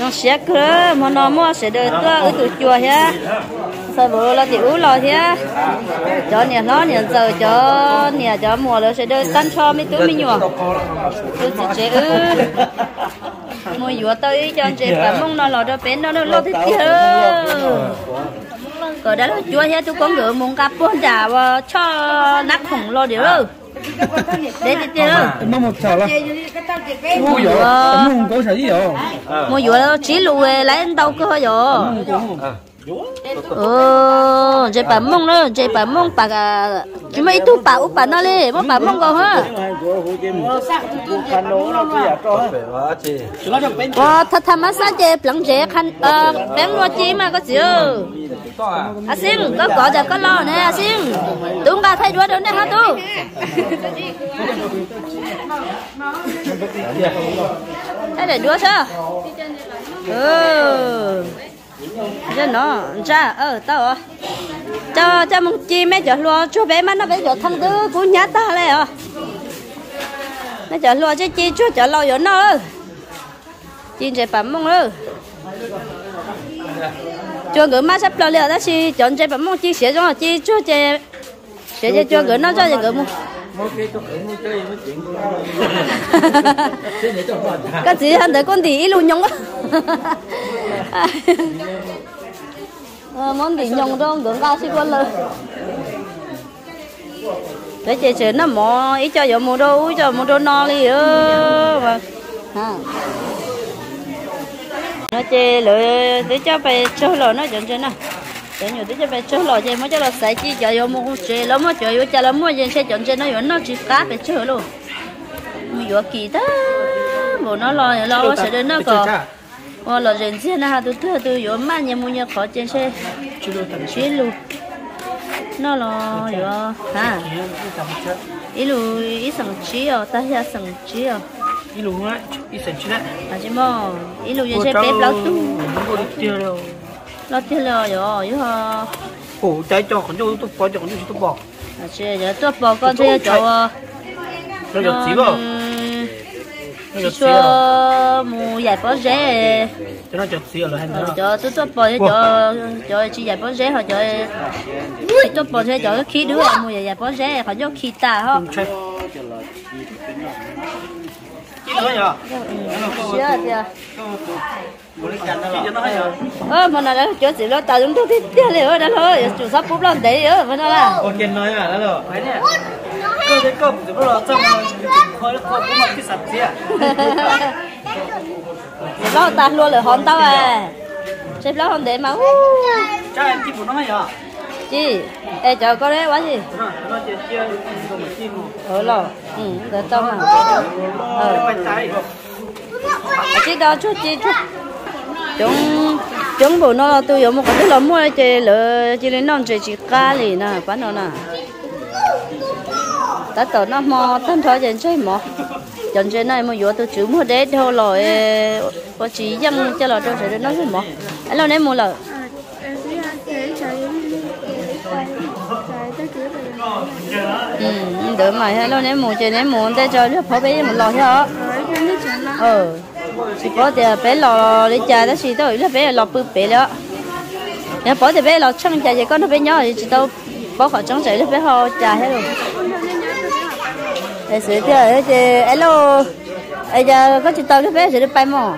sẽ cửa mà nó mua sẽ được tôi từ chùa hết sao bữa là tiểu lo thế cho nhà nó nhà giờ cho nhà cho mùa nó sẽ được tan cho mấy túi mấy nhọ tôi chỉ mua vừa tới cho chị bà mông nó lò cho bén nó lo thế kia còn đó là chùa hết tôi có ngựa muốn cặp bốn trả cho nắp khổng lo điều đâu để đi đâu mông một chảo là mua có gì rồi mua vừa chỉ lùi lấy đâu cơ rồi chị bà mông đó chị bà mông bà chỉ mấy tu bà úp bà nó đi mất bà mông còn hả thật thà mà sao chị lăng chị khăn bén lo chi mà có chịu à xin có giờ có lo nè à xin đúng ba thay đuôi đâu nè hả tu thế để đuôi sao cho nó ra tao cho mong chi mấy chỗ lo cho bé mà nó bé chỗ thằng thứ cũng nhát ta này à mấy chỗ lo chứ chi cho chỗ lo rồi nó chi chế bấm mong ơi cho người má sắp lo liệu đó chi chọn chế bấm mong chi sửa cho chi cho chế sửa cho người nó cho người mua cái gì anh để con thì luôn nhung á món thì nhung đâu ngưỡng cao xí quânเลยđể chị sửa nó mò ý cho vợ mua đồ no đi mà nó chê lựa để cho phải cho lò nó chọn trên nè để nhiều để cho phải cho lò chê mới cho lò sấy chi cho vợ mua chê lắm mà cho vợ cho lắm mua trên xe chọn trên nó vợ nó chỉ cá phải chơi luôn mình vợ kỳ đó bộ nó lo sẽ đến nó còn lò trên xe nó tôi vợ mang nhà mua nhà khó trên xe chuyến luôn nó lo vợ hả ít sẵn chí à ta ra sẵn chí à ít luôn á ít sẵn chí đấy à chứ mà ít luôn trên xe bếp lâu tu lo tiêu rồi hả cổ trái cho con tôi bỏ cho con tôi bỏ à chứ giờ tôi bỏ con xe cho nó được xí vào cho mua giải bó rẻ cho nó chọt xí ở lại cho tôi bỏ cho chị giải bó rẻ hoặc cho tôi bỏ rẻ cho khí đứa mua giải bó rẻ hoặc cho khí ta ha mà nó chỗ gì nó tạo chúng tôi thích tiếc liền đó thôi chủ shop cũng làm đấy mà nó là ok nói à đó rồi phải nè cơ cái cơm thì nó trong hơi nó cũng mặc cái sạch gì à nó tạt luôn rồi hòn tao à xếp nó hòn để mà cha em chim của nó hả chị ê chờ con đấy quá gì nó chia một chim lo để tao mà chị đó chút chúng bộ nó tôi有một cái là mua cái lỡ chỉ lên non chỉ cá lì nè bán nó nè ta tao nó mò thân thôi trên chơi mò chọn trên này mà vừa tôi chữ mua đấy thôi rồi có chỉ dân cho là tôi sẽ nó cái mò anh lo ném mua lợ được mà hay lo ném mua chơi ném mua để cho nó phổ biến một lò thế chỉ có thì bé lò để trà đó chỉ tôi là bé lò bự bé đó nếu bỏ thì bé lò trăng trà thì con nó bé nhỏ thì chỉ đâu bỏ khỏi trắng sấy bé ho trà hết rồi để sửa thì hello bây giờ có chị tao cái bé sẽ được bay mò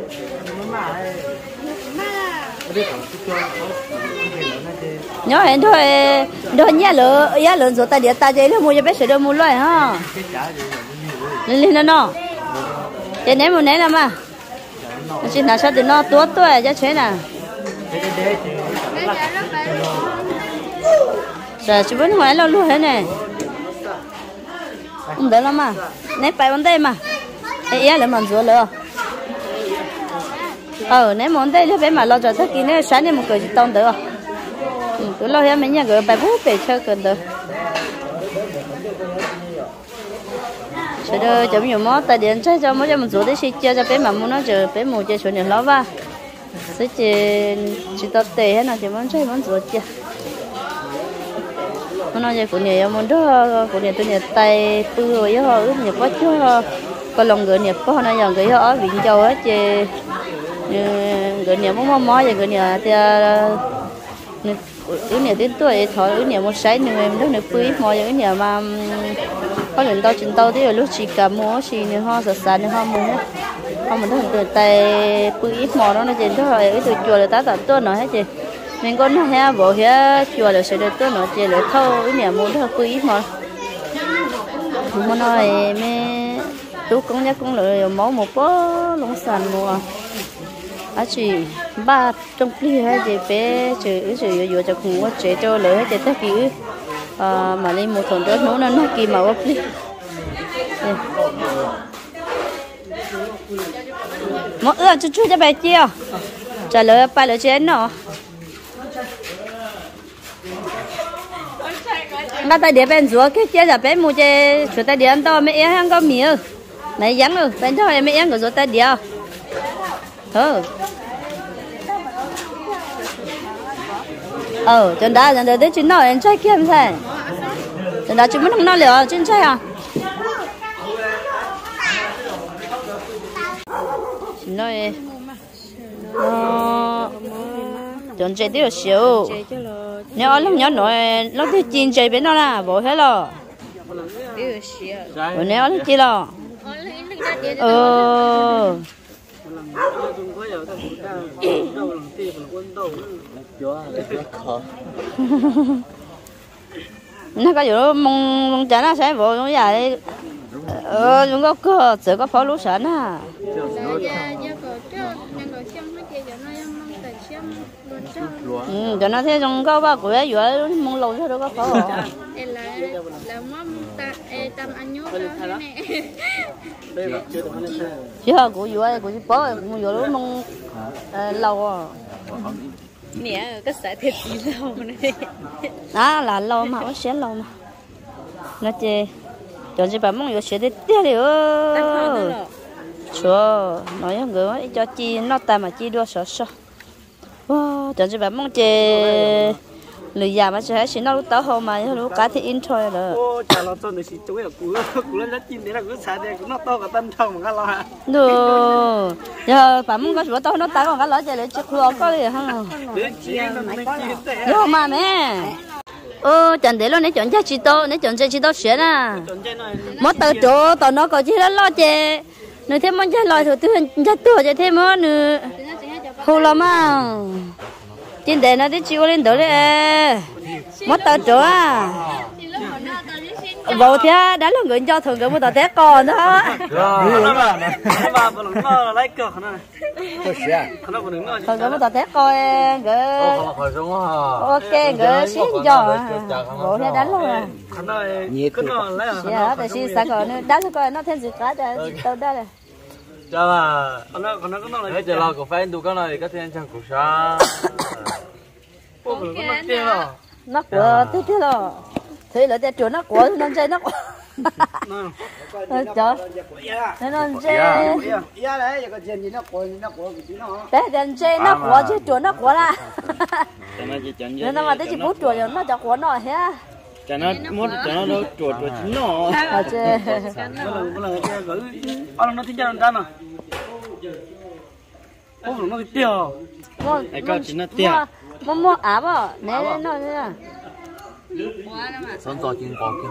nhỏ hẹn thôi đôi nhá lợn rồi ta điện ta chơi nó mua cho bé sẽ được mua loại ha lên nó cái ném một ném làm à chị nào sao thì nó tốt tuổi cho chế nào giờ chị vẫn hỏi lo luôn thế này không được lắm mà ném phải vấn đề mà ấy là mòn rùa lừa ném mòn đây bé mà lo cho tất kỳ này sáng nay một cười tông được cứ lo hết mấy nhà người bài bút về chơi cần được sẽ đưa chấm nhiều món tại điện chơi cho mỗi cho mình rủ để chơi cho bé mà muốn nó chờ bé mù chơi chuyện nhiều lắm va sẽ chỉ tập tệ hết nào chỉ muốn chơi muốn rủ chơi muốn nói về phụ nữ muốn đó phụ nữ tôi nhiệt tay bự rồi họ ướp nhiệt quá chứ còn lòng người nhiệt quá nó giờ người họ ở viện châu á chơi người nhà muốn mò vậy người nhà thì người nhà đến tuổi thôi người nhà một say người đó người quý mò vậy người nhà mà có lần tao chuyện tao thì lúc chỉ cả mua chỉ nữa ho sợ sợ nữa ho muốn hết ho mình thằng từ tay quý mò đó nó chỉ thôi cái từ chùa là ta tận tuần nữa hết chị mình có nó ha bộ ha chùa là sẽ được tuần nữa chị lại thâu cái nhà muốn thôi quý mò mà nói mẹ chú cũng nhắc cũng lợi máu một bó lông sàn mùa à chị ba trong pli hay gì bé chị vừa cho cùng có chế cho lợi hay chị tất kỳ mà lên một thằng đó nó kỳ mà có pli một chú cho bé chia trả lời ba lời chén nó ngay tại địa bên dưới cái chia là bé mua chơi chỗ tại địa ăn to mấy em có miếng này dán rồi bên cho mấy em của chỗ tại địa chân đá tới chín nọ em trai kia em thấy chân đá chúng mình nói liệu chân trai à chín nọ chân trai tiêu xíu nếu ở lúc nhỏ nội lúc thì chín trai bên đó là bộ hết rồi nếu lúc chi rồi nó có chỗ mong chả nó sẽ bộ giống vậy chúng có cơ chỉ có pháo lúa sẵn à cho nó thế trong có ba của ấy vừa mong lâu thôi đâu có pháo chứ của vừa của bố của vừa lúc mong lâu à nè cái sợi thịt gì lâu này đó là lâu mà nó sẽ lâu mà nó chê chọn chị bà mong vừa sẽ thịt tiếc đi chúa nói người cho chi nó ta mà chi đua sợ sợ chọn chị bà mong chê lười già mà sẽ chỉ nó lúc tao hôm mà lúc cá thì in thôi rồi chả lo tôi được chỉ chú là cú lên rất chín đấy là cú xài đây cú nó to cả tân thầu mà cái lo hả được giờ bà muốn có sữa tao nó tao còn cái lỡ chơi để chụp lo có gì không vô mà mẹ chẳng để lo nếu chọn chơi chỉ tao nếu chọn chơi chỉ tao xuyên à mất tao chỗ tao nó có chỉ là lo chơi nếu thêm món chơi lòi thì tôi chơi tôi chơi thêm món nữa không lo mà trên đây nó đi chiếu lên đó đấy mất tao chỗ à bộ thế đã là người cho thường người mua tao té còn đó thường người mua tao té coi người ok người xin cho bộ thế đánh luôn à tại vì sao còn đánh coi nó thêm gì cả cho tao đó này chào bà bây giờ lo của fan tụi con này có thêm trong cuộc sống nó của thế rồi thế là để chuột nó của nó chơi nó trời nó chơi bé đàn chơi nó của chứ chuột nó của là nên mà tới chỉ bút chuột rồi nó cho của nó hết cho nó muốn cho nó đâu chuột chính nó chơi nó thích cho nó mà nó tiêu này coi chính nó tiêu mua áp à nè nó nè son to chín bò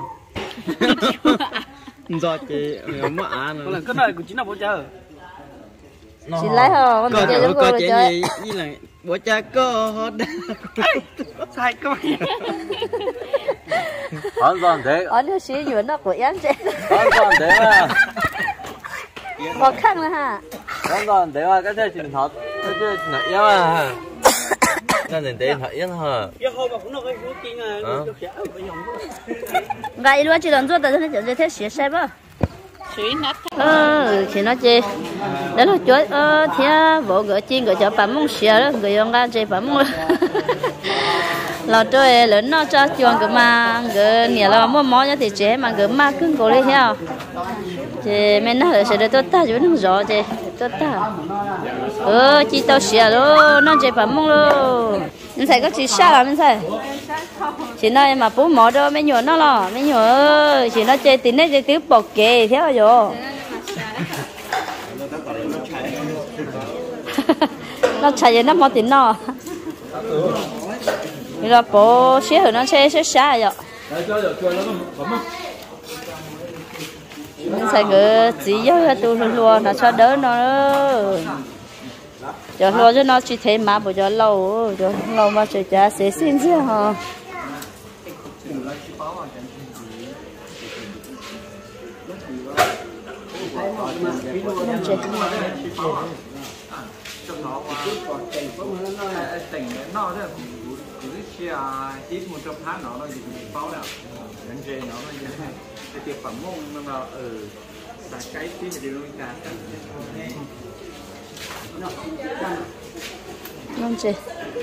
kim do chị mua á nữa cái này của chính là bố cha chị lấy hả con chơi cho cô chơi như là bố cha có sai cái mày hoàn toàn thế nó xí nhuận nó của em chơi hoàn toàn thế à có khăn nữa ha hoàn toàn thế à cái chơi truyền thật cái chơi nãy em à cái này tên thật yên hả gái luôn chỉ làm cho tao nó chơi thế xí xe bơ thì nó chơi đó là chuối thì bộ gỡ chiên gỡ cho bấm mông xìa đó người ông ra chơi bấm mông là chơi lớn nó cho chuồng cái mà gỡ nhẹ là mua món như thì chế mà gỡ mà cưng cổ đi theo thì mình nói sẽ được tốt ta chứ không rõ chứ tốt ta chỉ tao xìa luôn nó chơi bấm mông luôn mình thấy có chỉ xa là mình thấy chỉ nói mà bố mỏ đó mấy nhỏ nó lo mấy nhỏ chỉ nó chơi tính đấy chơi tiếp bọc kề theo rồi nó chạy về nó mò tiền nó bây giờ bố xé rồi nó sẽ xả rồi mình xài cái chỉ cho tụi luôn nó cho đỡ nó cho luôn cho nó chỉ thấy má bộ cho lâu mà chơi cha sẽ xin chứ hả tỉnh nó đó cứ chia ít một trăm tháng nó chỉ bao nào nhân chế nó cái tiệc phẩm mông nó ở cái tí thì đều cả non chị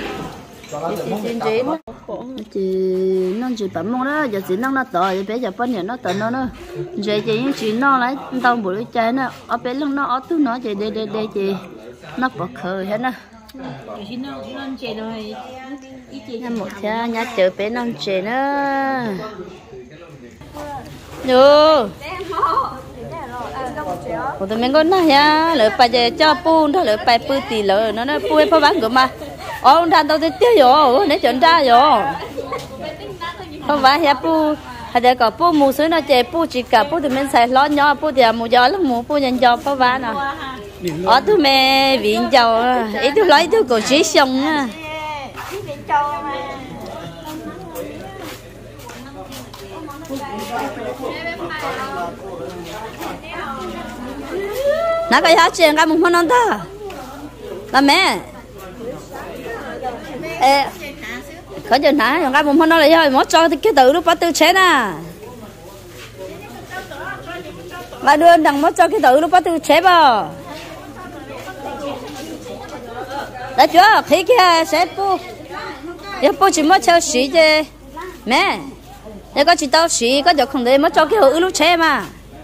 non chị bấm mông đó giờ chị non nó to giờ bé giờ bao nhiêu nó to nó nữa giờ chị non lấy tao bự trái nó ở bé lưng nó ở túi nó chị đây chị nó bật khơi hết nè nhà một theo nhà chợ bé non chị nữa được của tụi mình có nói nha lỡ phải để cho pu thôi lỡ phải pu tì lỡ nó pu hay phá bán cửa mà ông thằng tao tiêu rồi nếu chọn ra rồi không phải hay pu hay để có pu mù sữa nó chơi pu chỉ cả pu tụi mình xài lót nhỏ pu thì mù gió lắm mù pu nhân gió phá bán à ở tụi mình viện giàu ít tụi lấy tụi cổ chỉ xong á nãy cái hot chuyện cái mùng non non ta là mẹ có chuyện nãy cái mùng non là thôi mất cho cái tự lúc bắt tự chế nè mà đưa đằng mất cho cái tự lúc bắt tự chế vào đã chưa thấy kia sẽ pu chỉ mất cho xí chứ mẹ nếu có chỉ tao xí có được không để mất cho cái hữu lúc chế mà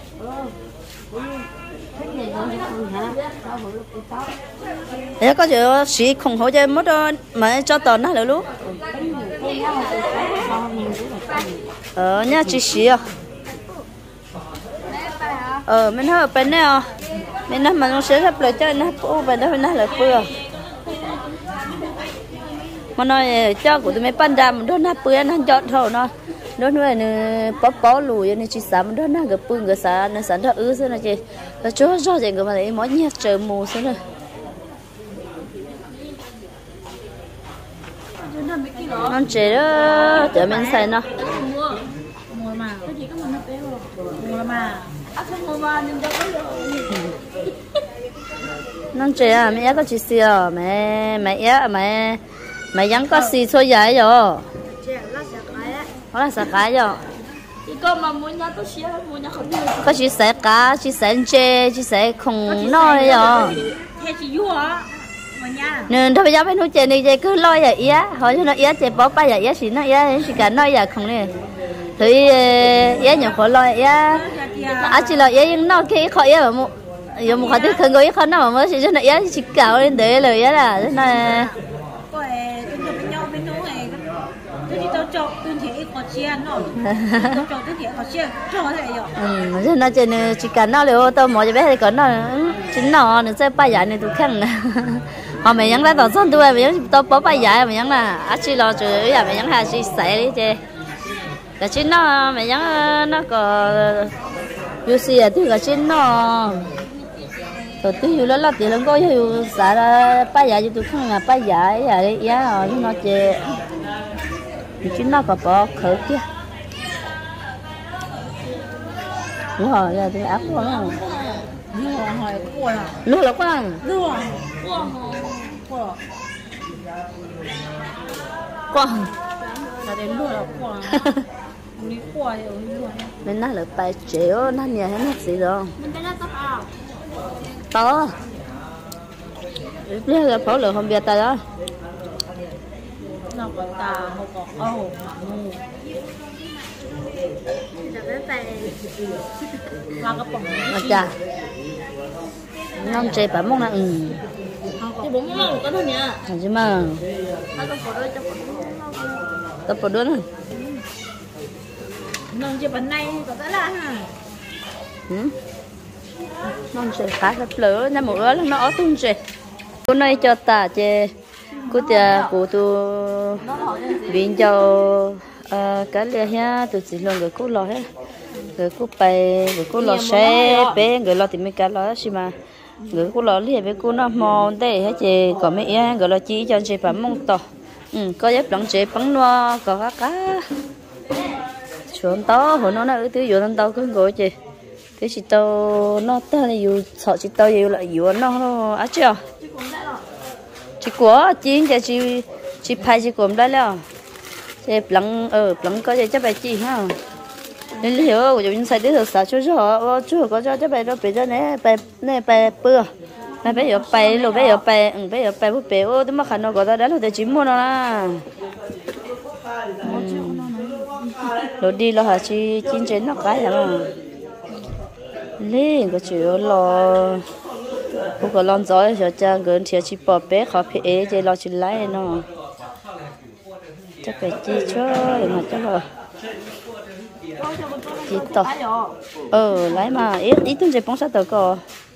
nếu có chữ xí không hỗ trợ mất mà cho tao nó là lúc nha chị xí à mình hơi bên này à mình nói mà nó sẽ hấp lại cho nó pu bên đó nó là bừa mà nói cho của tụi mấy pan ra mình đó nó bừa nó chọn thôi nó nuôi nó bó lùi nên chỉ sắm đó nó gặp bưng gặp sa nó sẵn đó xí nó chị nó chúa cho chị người mà lấy món nhát trời mù xí rồi non chế đó để mình xài nó non chế à mẹ có chỉ xì à mẹ vẫn có xì xôi dài rồi nó là sạc cái rồi có chỉ sạc cá chỉ sạc chè chỉ sạc không nói rồi nên thôi bây giờ phải nuôi chè này chè cứ lôi vậy ý hỏi cho nó ý chè bỏ ba vậy ý xí nó ý chỉ cả nói vậy không nè thì ý nhiều khó lôi ý chỉ là ý nhưng nó cái khó ý mà một giờ một khó thứ thường ý khó nào mà mới chỉ cho nó ý chỉ cào lên để lời ý là thế này chứ nó trên chỉ cần nó liệu tao mua cho bé thì còn nó chính nó sẽ bay dài này tụi khăn họ mày nhắn lại tao xong tôi mày nhắn tao bỏ bay dài mày nhắn là chỉ lo chửi là mày nhắn là chỉ xài đi chứ cái chính nó mày nhắn nó có yêu gì à tôi cái chính nó rồi tôi yêu nó là tiền nó có yêu xài là bay dài cho tụi khăn là bay dài vậy giá rồi nó chơi chính nó có bỏ khởi kia đúng rồi giờ tôi áp quá không lúa là quá quá là đến lúa là quá nên nó là bài chéo nó nhà hết mất gì rồi to bây giờ phẫu lượng không biết ta đó nó có tà một có ô chà non chơi bấm mông nè thì bấm mông có thôi nhá chứ mà tập bộ đứa này non chơi bánh này có tới là hả non chơi khá là lỡ nên một ớt nó ở tung chơi cô nói cho ta chứ cô tia cô tu biến cho cái này ha tụi chị luôn người cô lo hết người cô bay người cô lo xe bé người lo thì mấy cái lo xí mà người cô lo liền với cô nó mòn đây hết chị còn mấy em người lo chỉ cho chị phải mong to có giúp đặng chị bắn loa có cá xuống to hồi nó ứ tiêu vô tao cứ ngồi chị thế chị tao nó ta là dù sợ chị tao dù lại dù nó á chưa chị của chị phải chị cũngได้แล้วchị bắn có gì chắc phải chị ha nên hiểu của chúng sai tới sao chú có cho chắc phải nó bị ra này bài bữa này bây giờ bài rồi bây giờ bài bút bể ô tôi mà khăn nó có ra đó là để chỉ mua nó là rồi đi là hả chị chín chén nó cái hả lên cái chuyện lo cô có lon gió cho cha gần thì chị bỏ bé khó phải ế chị lo chị lấy nó chắc phải chi cho mà chắc là chị to lấy mà ít ít tuần chị bông sát tờ co